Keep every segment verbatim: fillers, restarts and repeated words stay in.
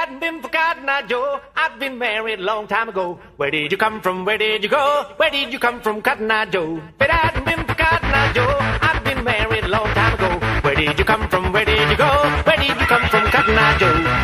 hadn't been for Cotton Eye Joe, I'd been married a long time ago. Where did you come from? Where did you go? Where did you come from, Cotton Eye Joe? If it hadn't been for Cotton Eye Joe, I'd been married a long time ago. Where did you come from? Where did you go? Where did you come from, Cotton Eye Joe?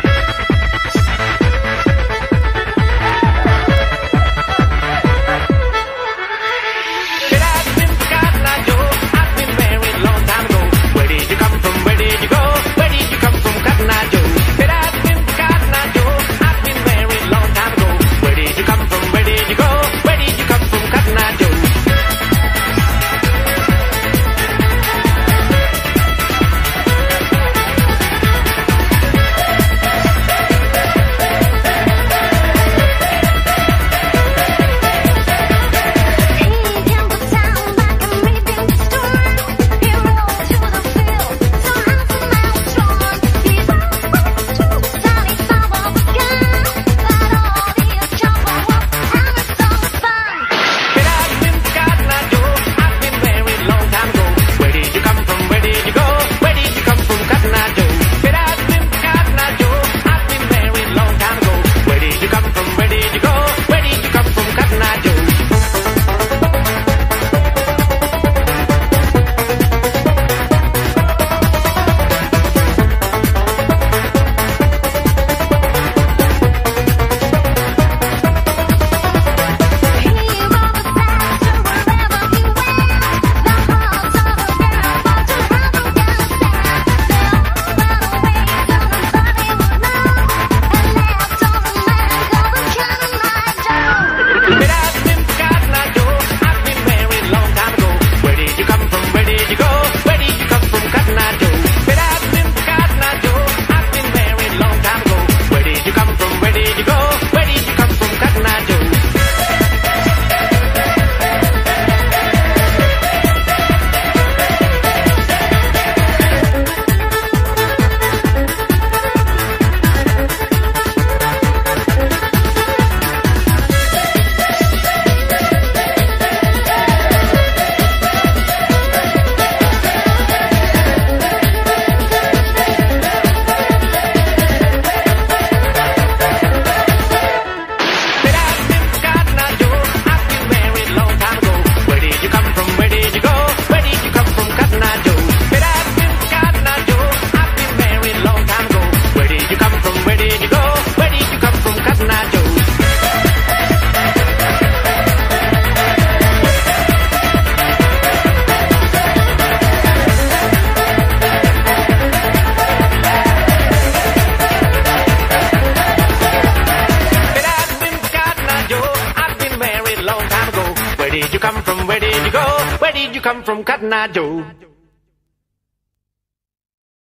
Where did you come from? Where did you go? Where did you come from, Cotton Eye Joe?